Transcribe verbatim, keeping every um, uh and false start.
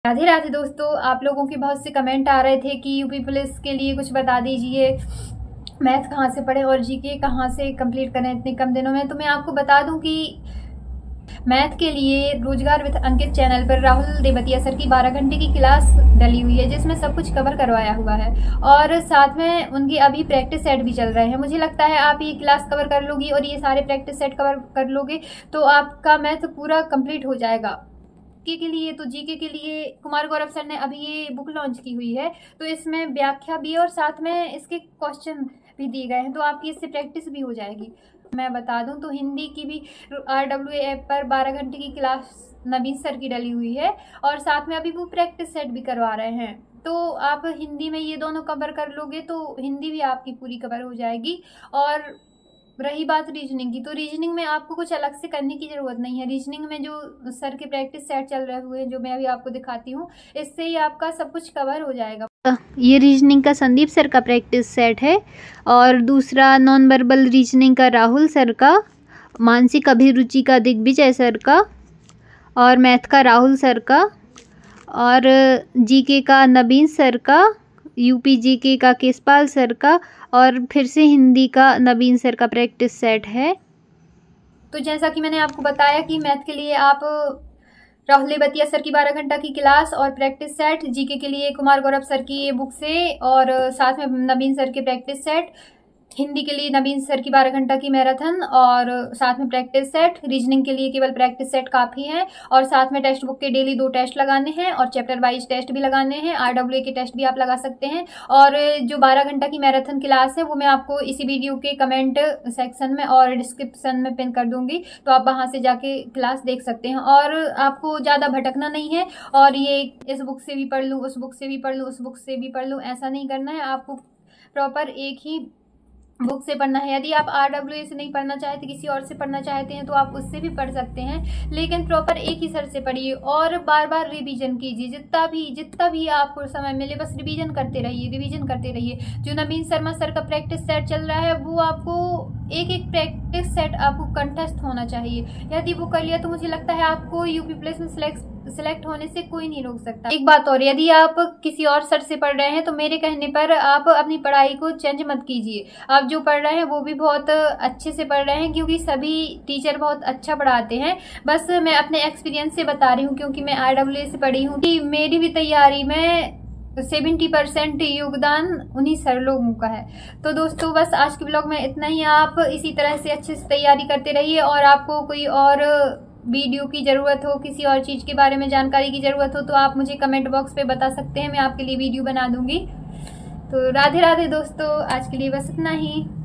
राधे राधे दोस्तों, आप लोगों के बहुत से कमेंट आ रहे थे कि यूपी पुलिस के लिए कुछ बता दीजिए, मैथ कहाँ से पढ़ें और जीके कहाँ से कंप्लीट करें इतने कम दिनों में। तो मैं आपको बता दूं कि मैथ के लिए रोजगार विद अंकित चैनल पर राहुल देवतिया सर की बारह घंटे की क्लास डली हुई है, जिसमें सब कुछ कवर करवाया हुआ है और साथ में उनके अभी प्रैक्टिस सेट भी चल रहे हैं। मुझे लगता है आप ये क्लास कवर कर लोगी और ये सारे प्रैक्टिस सेट कवर कर लोगे तो आपका मैथ पूरा कंप्लीट हो जाएगा। जीके के लिए तो जीके के लिए कुमार गौरव सर ने अभी ये बुक लॉन्च की हुई है, तो इसमें व्याख्या भी और साथ में इसके क्वेश्चन भी दिए गए हैं, तो आपकी इससे प्रैक्टिस भी हो जाएगी। मैं बता दूं तो हिंदी की भी आर डब्ल्यू ए ऐप पर बारह घंटे की क्लास नवीन सर की डली हुई है और साथ में अभी वो प्रैक्टिस सेट भी करवा रहे हैं। तो आप हिंदी में ये दोनों कवर कर लोगे तो हिंदी भी आपकी पूरी कवर हो जाएगी। और रही बात रीजनिंग की, तो रीजनिंग में आपको कुछ अलग से करने की ज़रूरत नहीं है। रीजनिंग में जो सर के प्रैक्टिस सेट चल रहे हुए हैं, जो मैं अभी आपको दिखाती हूँ, इससे ही आपका सब कुछ कवर हो जाएगा। ये रीजनिंग का संदीप सर का प्रैक्टिस सेट है और दूसरा नॉन वर्बल रीजनिंग का राहुल सर का, मानसिक अभिरुचि का दिग्विजय सर का और मैथ का राहुल सर का और जीके का नवीन सर का, यूपी जीके का केशपाल सर का और फिर से हिंदी का नवीन सर का प्रैक्टिस सेट है। तो जैसा कि मैंने आपको बताया कि मैथ के लिए आप राहुल देवतिया सर की बारह घंटा की क्लास और प्रैक्टिस सेट, जीके के लिए कुमार गौरव सर की ये बुक से और साथ में नवीन सर के प्रैक्टिस सेट, हिंदी के लिए नवीन सर की बारह घंटा की मैराथन और साथ में प्रैक्टिस सेट, रीजनिंग के लिए केवल प्रैक्टिस सेट काफ़ी है और साथ में टेक्स्ट बुक के डेली दो टेस्ट लगाने हैं और चैप्टर वाइज टेस्ट भी लगाने हैं। आरडब्ल्यूए के टेस्ट भी आप लगा सकते हैं और जो बारह घंटा की मैराथन क्लास है वो मैं आपको इसी वीडियो के कमेंट सेक्शन में और डिस्क्रिप्शन में पिन कर दूंगी, तो आप वहाँ से जाके क्लास देख सकते हैं और आपको ज़्यादा भटकना नहीं है और ये इस बुक से भी पढ़ लूँ, उस बुक से भी पढ़ लूँ, उस बुक से भी पढ़ लूँ, ऐसा नहीं करना है। आपको प्रॉपर एक ही बुक से पढ़ना है। यदि आप आरडब्ल्यूए से नहीं पढ़ना चाहते, किसी और से पढ़ना चाहते हैं तो आप उससे भी पढ़ सकते हैं, लेकिन प्रॉपर एक ही सर से पढ़िए और बार बार रिवीजन कीजिए। जितना भी जितना भी आपको समय मिले बस रिवीजन करते रहिए, रिवीजन करते रहिए। जो नवीन शर्मा सर का प्रैक्टिस सेट चल रहा है वो आपको एक एक प्रैक्टिस सेट आपको कंटेस्ट होना चाहिए। यदि वो कर लिया तो मुझे लगता है आपको यूपी पुलिस में सिलेक्ट सिलेक्ट होने से कोई नहीं रोक सकता। एक बात और, यदि आप किसी और सर से पढ़ रहे हैं तो मेरे कहने पर आप अपनी पढ़ाई को चेंज मत कीजिए। आप जो पढ़ रहे हैं वो भी बहुत अच्छे से पढ़ रहे हैं क्योंकि सभी टीचर बहुत अच्छा पढ़ाते हैं। बस मैं अपने एक्सपीरियंस से बता रही हूँ क्योंकि मैं आरडब्ल्यूए से पढ़ी हूँ कि मेरी भी तैयारी में सेवेंटी परसेंट योगदान उन्हीं सर लोगों का है। तो दोस्तों बस आज के ब्लॉग में इतना ही। आप इसी तरह से अच्छे से तैयारी करते रहिए और आपको कोई और वीडियो की ज़रूरत हो, किसी और चीज़ के बारे में जानकारी की ज़रूरत हो तो आप मुझे कमेंट बॉक्स पे बता सकते हैं, मैं आपके लिए वीडियो बना दूंगी। तो राधे राधे दोस्तों, आज के लिए बस इतना ही।